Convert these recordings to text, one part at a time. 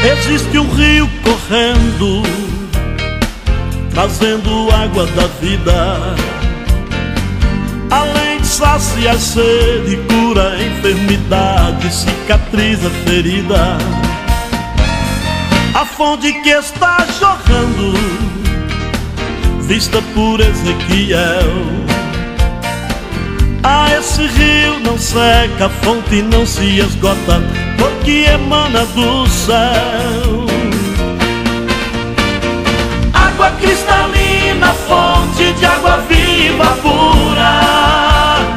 Existe um rio correndo, trazendo água da vida. Além de saciar sede, cura a enfermidade, cicatriza a ferida. A fonte que está jorrando, vista por Ezequiel. Esse rio não seca, a fonte não se esgota, porque emana do céu. Água cristalina, fonte de água viva pura,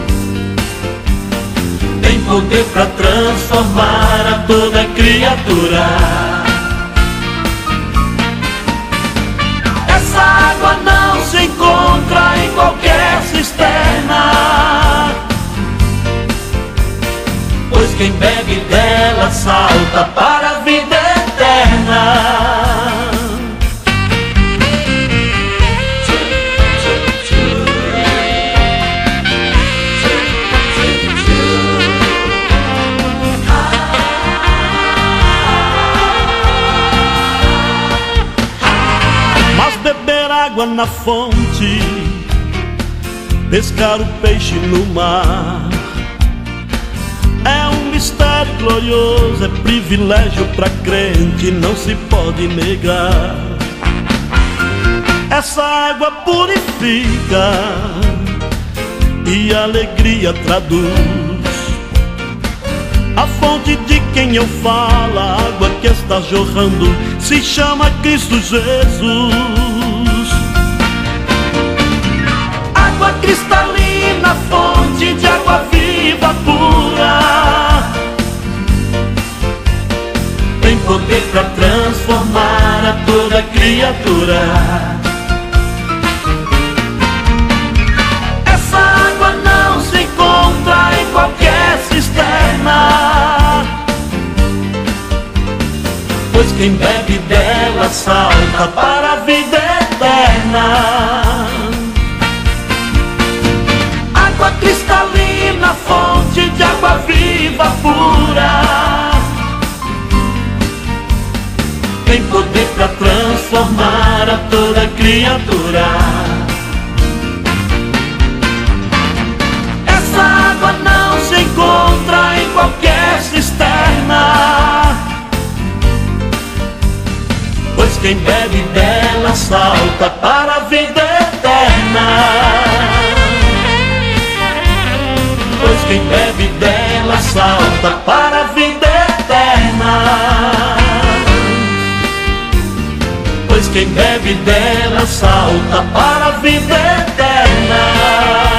tem poder para transformar a toda criatura. Essa água não se encontra em qualquer cisterna, pois quem bebe dela salta para a vida eterna. Mas beber água na fonte, pescar o peixe no mar, é um mistério glorioso, é privilégio pra crente, não se pode negar. Essa água purifica e a alegria traduz. A fonte de quem eu falo, a água que está jorrando, se chama Cristo Jesus. Água cristalina, fonte de água viva pura, tem poder para transformar a toda criatura. Essa água não se encontra em qualquer cisterna, pois quem bebe dela salta para a vida eterna. Água cristalina, fonte de água viva pura, tem poder para transformar a toda criatura. Essa água não se encontra em qualquer cisterna, pois quem bebe dela salta para a vida eterna. Pois quem bebe dela salta para a vida eterna. Pois quem bebe dela salta para a vida eterna.